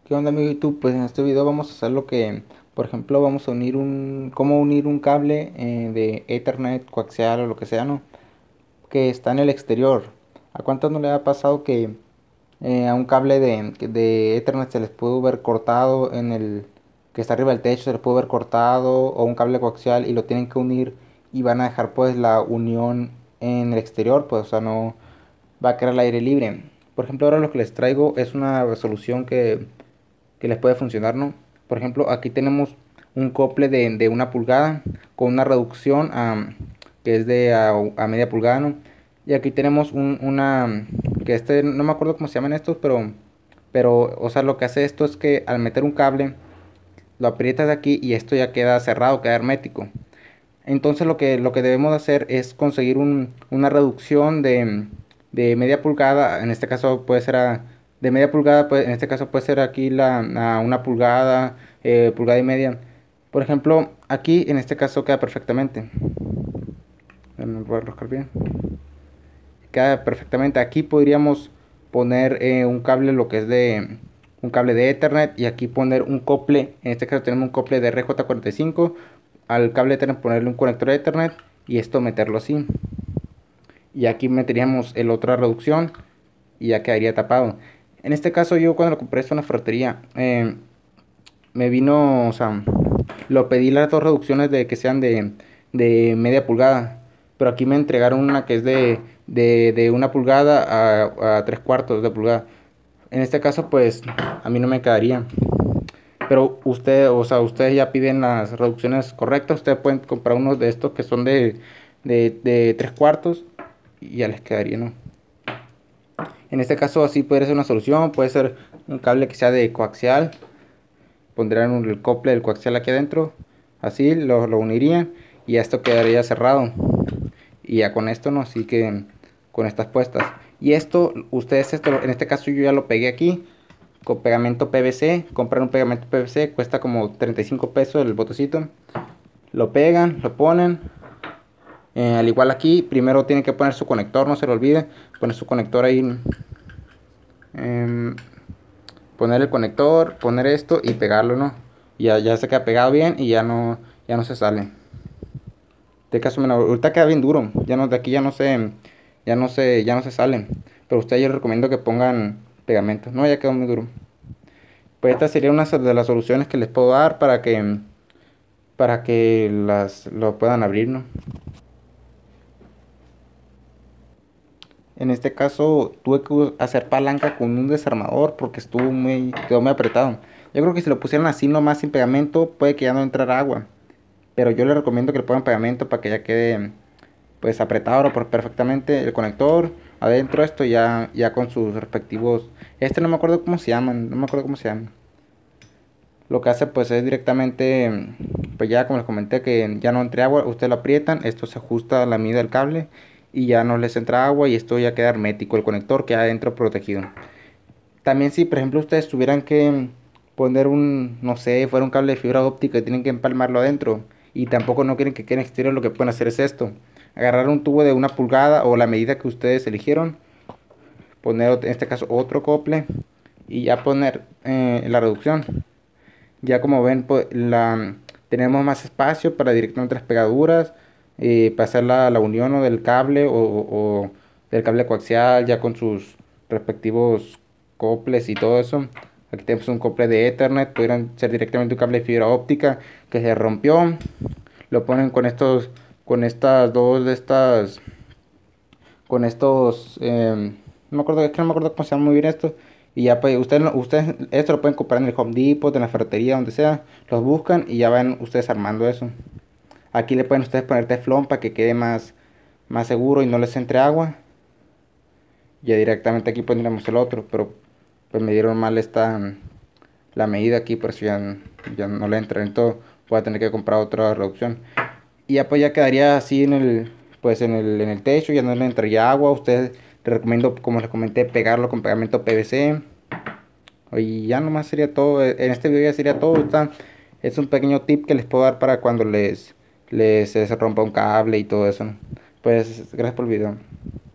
¿Qué onda, amigo YouTube? Pues en este video vamos a hacer lo que, por ejemplo, vamos a unir cómo unir un cable de Ethernet, coaxial o lo que sea, ¿no? Que está en el exterior. ¿A cuántos no le ha pasado que a un cable de Ethernet se les pudo ver cortado que está arriba del techo, se les pudo ver cortado, o un cable coaxial y lo tienen que unir y van a dejar pues la unión en el exterior, pues o sea, no va a quedar al aire libre? Por ejemplo, ahora lo que les traigo es una resolución que les puede funcionar, ¿no? Por ejemplo, aquí tenemos un cople de 1 pulgada con una reducción que es a media pulgada, ¿no? Y aquí tenemos que no me acuerdo cómo se llaman estos, pero, o sea, lo que hace esto es que al meter un cable, lo aprietas de aquí y esto ya queda cerrado, queda hermético. Entonces lo que debemos hacer es conseguir una reducción de media pulgada, en este caso puede ser de media pulgada, pues, en este caso puede ser aquí a 1 pulgada, pulgada y media. Por ejemplo, aquí en este caso queda perfectamente. Me voy a enroscar bien. Queda perfectamente. Aquí podríamos poner un cable, lo que es un cable de Ethernet, y aquí poner un cople. En este caso tenemos un cople de RJ45. Al cable Ethernet ponerle un conector Ethernet y esto meterlo así. Y aquí meteríamos el otra reducción y ya quedaría tapado. En este caso yo cuando lo compré esto en la ferretería, me vino, o sea, lo pedí las dos reducciones de que sean de media pulgada, pero aquí me entregaron una que es de 1 pulgada a 3/4 de pulgada. En este caso pues a mí no me quedaría. Pero o sea, ustedes ya piden las reducciones correctas. Ustedes pueden comprar unos de estos que son de 3/4 y ya les quedaría, ¿no? En este caso así puede ser una solución. Puede ser un cable que sea de coaxial. Pondrían el cople del coaxial aquí adentro. Así lo unirían y esto quedaría cerrado. Y ya con esto, ¿no? Así que con estas puestas. Y esto, en este caso yo ya lo pegué aquí con pegamento PVC. Comprar un pegamento PVC cuesta como 35 pesos el botecito. Lo pegan, lo ponen. Al igual aquí, primero tienen que poner su conector, no se lo olvide. Poner su conector ahí. em, Poner el conector, poner esto y pegarlo, ¿no? Y ya se queda pegado bien y ya no se sale. De caso menos, ahorita queda bien duro. Ya no, de aquí ya no se salen. Pero a ustedes yo les recomiendo que pongan pegamento. No, ya quedó muy duro. Pues esta sería una de las soluciones que les puedo dar para que lo puedan abrir, ¿no? En este caso tuve que hacer palanca con un desarmador porque quedó muy apretado. Yo creo que si lo pusieran así nomás sin pegamento puede que ya no entrara agua. Pero yo les recomiendo que le pongan pegamento para que ya quede pues apretado perfectamente el conector. Adentro esto ya con sus respectivos. Este no me acuerdo cómo se llaman, no me acuerdo cómo se llaman. Lo que hace pues es directamente, pues ya como les comenté que ya no entre agua, ustedes lo aprietan, esto se ajusta a la medida del cable y ya no les entra agua y esto ya queda hermético, el conector queda adentro protegido. También si por ejemplo ustedes tuvieran que poner no sé, fuera un cable de fibra óptica y tienen que empalmarlo adentro y tampoco no quieren que quede en exterior, lo que pueden hacer es esto. Agarrar un tubo de 1 pulgada o la medida que ustedes eligieron, poner en este caso otro cople y ya poner la reducción. Ya como ven, pues, tenemos más espacio para directamente las pegaduras, pasar la unión o del cable o del cable coaxial ya con sus respectivos coples y todo eso. Aquí tenemos un cople de Ethernet, pudieran ser directamente un cable de fibra óptica que se rompió. Lo ponen con estas dos de estas, con estos, no me acuerdo, es que no me acuerdo cómo se llama muy bien esto. Y ya pues ustedes esto lo pueden comprar en el Home Depot, en la ferretería, donde sea. Los buscan y ya van ustedes armando eso. Aquí le pueden ustedes poner teflón para que quede más seguro y no les entre agua. Ya directamente aquí pondremos el otro, pero pues me dieron mal la medida aquí, por eso ya no le entra. Entonces voy a tener que comprar otra reducción. Y ya pues ya quedaría así pues en el techo, ya no le entraría agua. Ustedes les recomiendo, como les comenté, pegarlo con pegamento PVC. Y ya nomás sería todo. En este video ya sería todo. Es un pequeño tip que les puedo dar para cuando les se rompa un cable y todo eso, ¿no? Pues gracias por el video.